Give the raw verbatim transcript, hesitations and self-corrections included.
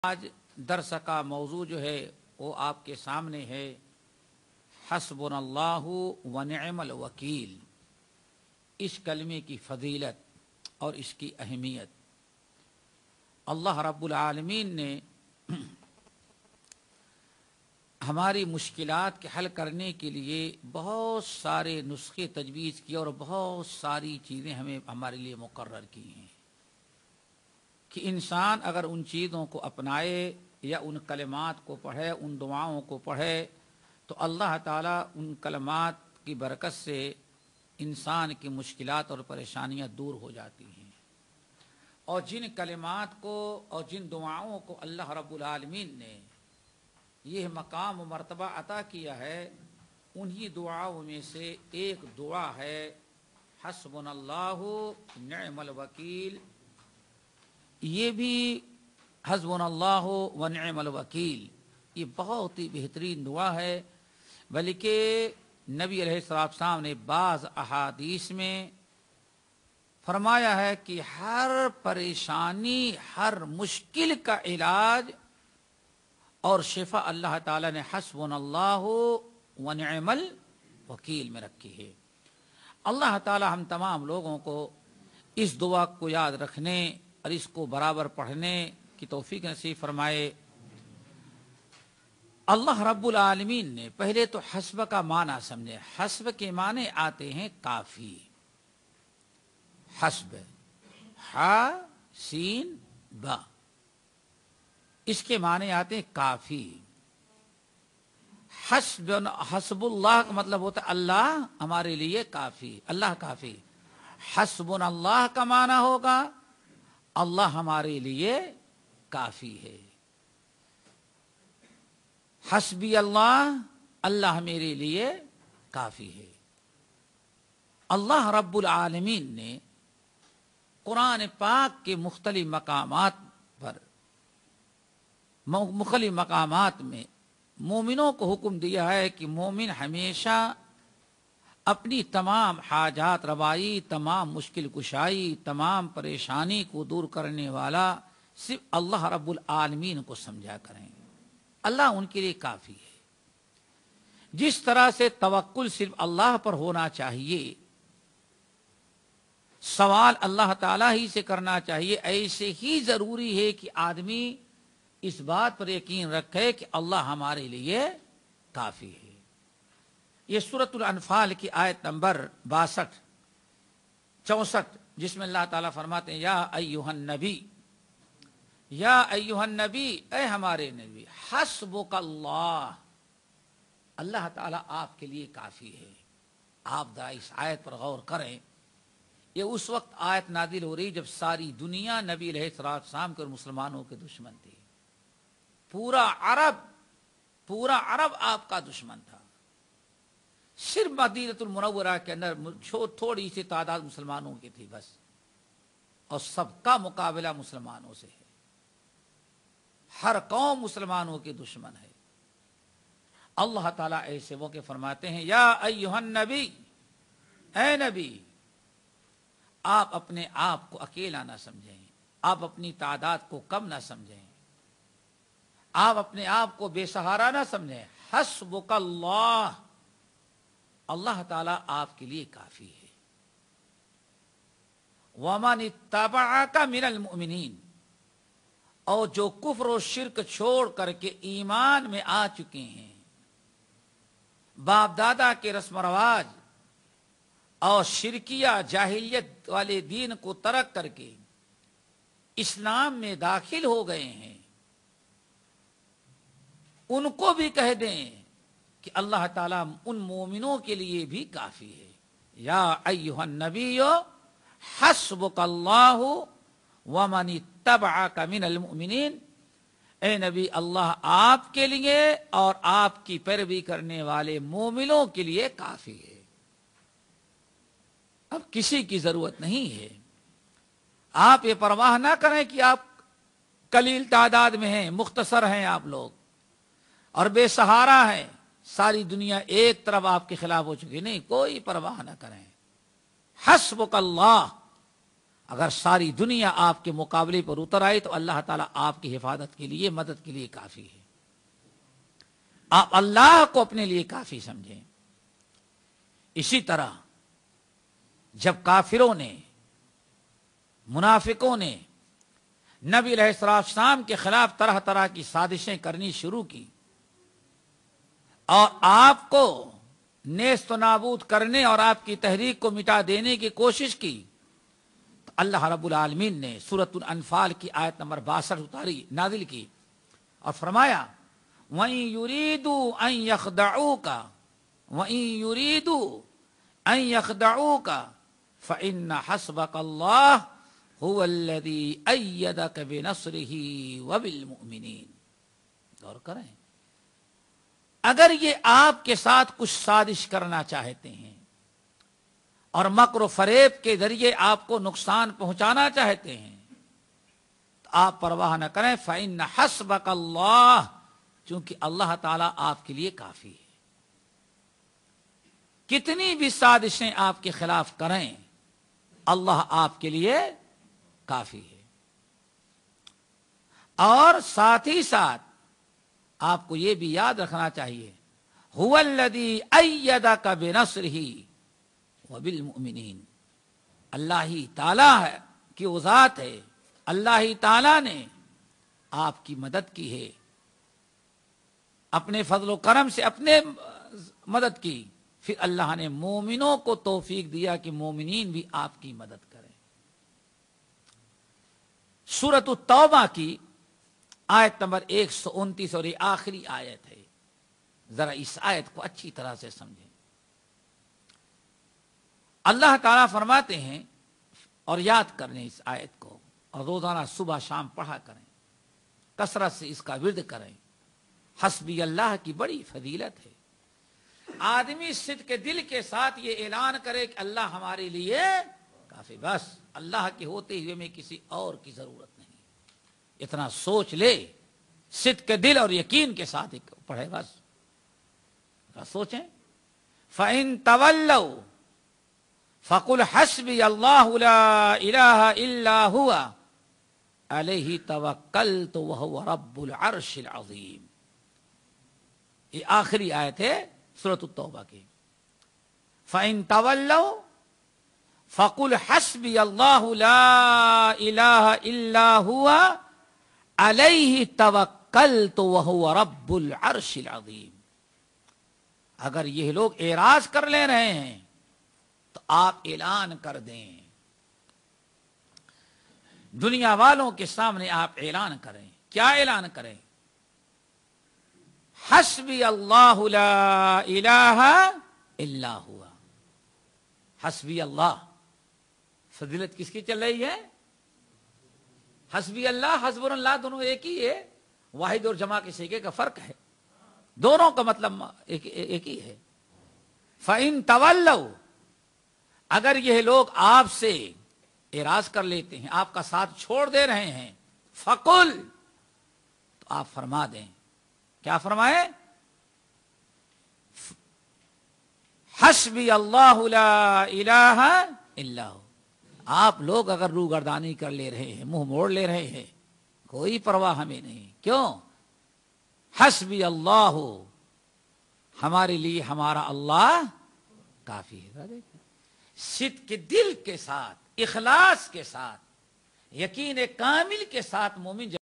آج درس کا موضوع جو ہے وہ آپ کے سامنے ہے، حسبنا اللہ و نعم الوکیل۔ اس کلمے کی فضیلت اور اس کی اہمیت اللہ رب العالمین نے ہماری مشکلات کے حل کرنے کے لیے بہت سارے نسخے تجویز کیے اور بہت ساری چیزیں ہمیں ہمارے لیے مقرر کی ہیں کہ انسان اگر ان چیزوں کو اپنائے یا ان کلمات کو پڑھے، ان دعاؤں کو پڑھے، تو اللہ تعالیٰ ان کلمات کی برکت سے انسان کی مشکلات اور پریشانیاں دور ہو جاتی ہیں۔ اور جن کلمات کو اور جن دعاؤں کو اللہ رب العالمین نے یہ مقام و مرتبہ عطا کیا ہے، انہی دعاؤں میں سے ایک دعا ہے حسبنا اللہ نعم الوکیل۔ یہ بھی حسبنا اللہ و نعم الوکیل یہ بہت ہی بہترین دعا ہے، بلکہ نبی علیہ السلام نے بعض احادیث میں فرمایا ہے کہ ہر پریشانی، ہر مشکل کا علاج اور شفا اللہ تعالیٰ نے حسبنا اللہ و نعم الوکیل میں رکھی ہے۔ اللہ تعالیٰ ہم تمام لوگوں کو اس دعا کو یاد رکھنے اور اس کو برابر پڑھنے کی توفیق نصیب فرمائے۔ اللہ رب العالمین نے پہلے تو حسب کا معنی سمجھے۔ حسب کے معنی آتے ہیں کافی، حسب ہا سین با، اس کے معنی آتے ہیں کافی۔ حسب حسب اللہ کا مطلب ہوتا ہے اللہ ہمارے لیے کافی، اللہ کافی۔ حسبنا اللہ کا معنی ہوگا اللہ ہمارے لیے کافی ہے۔ حسبی اللہ، اللہ میرے لیے کافی ہے۔ اللہ رب العالمین نے قرآن پاک کے مختلف مقامات پر مختلف مقامات میں مومنوں کو حکم دیا ہے کہ مومن ہمیشہ اپنی تمام حاجات روائی، تمام مشکل کشائی، تمام پریشانی کو دور کرنے والا صرف اللہ رب العالمین کو سمجھا کریں۔ اللہ ان کے لیے کافی ہے۔ جس طرح سے توکل صرف اللہ پر ہونا چاہیے، سوال اللہ تعالی ہی سے کرنا چاہیے، ایسے ہی ضروری ہے کہ آدمی اس بات پر یقین رکھے کہ اللہ ہمارے لیے کافی ہے۔ یہ سورۃ الانفال کی آیت نمبر باسٹھ چونسٹھ، جس میں اللہ تعالیٰ فرماتے ہیں یا ایھا النبی، یا ایھا النبی، اے ہمارے نبی، حسبک اللہ، اللہ تعالیٰ آپ کے لیے کافی ہے۔ آپ ذرا اس آیت پر غور کریں۔ یہ اس وقت آیت نازل ہو رہی جب ساری دنیا نبی علیہ السلام کے اور مسلمانوں کے دشمن تھی۔ پورا عرب پورا عرب آپ کا دشمن تھا۔ صرف مدینہ المنورہ کے اندر تھوڑی سی تعداد مسلمانوں کی تھی بس، اور سب کا مقابلہ مسلمانوں سے ہے۔ ہر قوم مسلمانوں کے دشمن ہے۔ اللہ تعالیٰ ایسے موقع فرماتے ہیں یا ایھا النبی، اے نبی، آپ اپنے آپ کو اکیلا نہ سمجھیں، آپ اپنی تعداد کو کم نہ سمجھیں، آپ اپنے آپ کو بے سہارا نہ سمجھیں۔ حسبک اللہ، اللہ تعالیٰ آپ کے لیے کافی ہے۔ وَمَنِ اتَّبَعَكَ مِنَ الْمُؤْمِنِينَ، اور جو کفر و شرک چھوڑ کر کے ایمان میں آ چکے ہیں، باپ دادا کے رسم و رواج اور شرکیہ جاہلیت والے دین کو ترک کر کے اسلام میں داخل ہو گئے ہیں، ان کو بھی کہہ دیں کہ اللہ تعالیٰ ان مومنوں کے لیے بھی کافی ہے۔ یا ایھا النبی حسبک اللہ ومن اتبعک من المؤمنین، اے نبی، اللہ آپ کے لیے اور آپ کی پیروی کرنے والے مومنوں کے لیے کافی ہے۔ اب کسی کی ضرورت نہیں ہے۔ آپ یہ پرواہ نہ کریں کہ آپ قلیل تعداد میں ہیں، مختصر ہیں آپ لوگ اور بے سہارا ہیں، ساری دنیا ایک طرف آپ کے خلاف ہو چکی، نہیں، کوئی پرواہ نہ کریں۔ حسبک اللہ، اگر ساری دنیا آپ کے مقابلے پر اتر آئی تو اللہ تعالیٰ آپ کی حفاظت کے لیے، مدد کے لیے کافی ہے۔ آپ اللہ کو اپنے لیے کافی سمجھیں۔ اسی طرح جب کافروں نے، منافقوں نے نبی علیہ السلام کے خلاف طرح طرح کی سازشیں کرنی شروع کی اور آپ کو نیست و نابود کرنے اور آپ کی تحریک کو مٹا دینے کی کوشش کی، تو اللہ رب العالمین نے سورۃ الانفال کی آیت نمبر باسٹھ اتاری، نازل کی اور فرمایا وَإِن يُرِيدُوا أَن يَخْدَعُوكَ وَإِن يُرِيدُوا أَن يَخْدَعُوكَ فَإِنَّ حَسْبَكَ اللَّهُ هُوَ الَّذِي أَيَّدَكَ بِنَصْرِهِ وَبِالْمُؤْمِنِينَ۔ غور کریں، اگر یہ آپ کے ساتھ کچھ سازش کرنا چاہتے ہیں اور مکر و فریب کے ذریعے آپ کو نقصان پہنچانا چاہتے ہیں تو آپ پرواہ نہ کریں، فَإِنَّ حَسْبَكَ اللَّهُ، چونکہ اللہ تعالیٰ آپ کے لیے کافی ہے۔ کتنی بھی سازشیں آپ کے خلاف کریں، اللہ آپ کے لیے کافی ہے۔ اور ساتھ ہی ساتھ آپ کو یہ بھی یاد رکھنا چاہیے، هُوَ الَّذِي أَيَّدَكَ بِنَصْرِهِ وَبِالْمُؤْمِنِينَ، اللہ ہی تعالیٰ ہے کہ وہ ذات ہے، اللہ ہی تعالیٰ نے آپ کی مدد کی ہے، اپنے فضل و کرم سے اپنے مدد کی، پھر اللہ نے مومنوں کو توفیق دیا کہ مومنین بھی آپ کی مدد کریں۔ سورۃ التوبہ کی آیت نمبر ایک سو انتیس اور یہ آخری آیت ہے، ذرا اس آیت کو اچھی طرح سے سمجھیں۔ اللہ تعالیٰ فرماتے ہیں، اور یاد کریں اس آیت کو، اور روزانہ صبح شام پڑھا کریں، کثرت سے اس کا ورد کریں۔ حسبی اللہ کی بڑی فضیلت ہے۔ آدمی صدق کے دل کے ساتھ یہ اعلان کرے کہ اللہ ہمارے لیے کافی، بس اللہ کے ہوتے ہوئے میں کسی اور کی ضرورت نہیں، اتنا سوچ لے، صدق کے دل اور یقین کے ساتھ پڑھے، بس سوچیں۔ فَإِن تَوَلَّوْا فَقُلْ حَسْبِيَ اللَّهُ لَا إِلَٰهَ إِلَّا هُوَ عَلَيْهِ تَوَكَّلْتُ وَهُوَ رَبُّ الْعَرْشِ الْعَظِيمِ۔ یہ آخری آیت ہے سورۃ التوبہ کی۔ فَإِن تَوَلَّوْا فَقُلْ حَسْبِيَ اللَّهُ لَا إِلَٰهَ إِلَّا هُوَ عَلَيْهِ تَوَكَّلْتُ وَهُوَ رَبُّ الْعَرْشِ الْعَظِيمِ۔ اگر یہ لوگ اعراض کر لے رہے ہیں تو آپ اعلان کر دیں، دنیا والوں کے سامنے آپ اعلان کریں۔ کیا اعلان کریں؟ حسبی اللہ لا الہ الا ہوا۔ حسبی اللہ، فضیلت کس کی چل رہی ہے؟ حسبی اللہ، حسب اللہ دونوں ایک ہی ہے، واحد اور جمع کے سیغے کا فرق ہے، دونوں کا مطلب ایک, ایک ہی ہے۔ فَإِن تَوَلَّوْا، اگر یہ لوگ آپ سے اعراض کر لیتے ہیں، آپ کا ساتھ چھوڑ دے رہے ہیں، فَقُلْ، تو آپ فرما دیں، کیا فرمائے؟ حسبی اللہ لا الہ الا ہو۔ آپ لوگ اگر روگردانی کر لے رہے ہیں، منہ موڑ لے رہے ہیں، کوئی پرواہ ہمیں نہیں، کیوں؟ حسبی اللہ، ہمارے لیے ہمارا اللہ کافی ہے۔ صدق کے دل کے ساتھ، اخلاص کے ساتھ، یقین کامل کے ساتھ مومن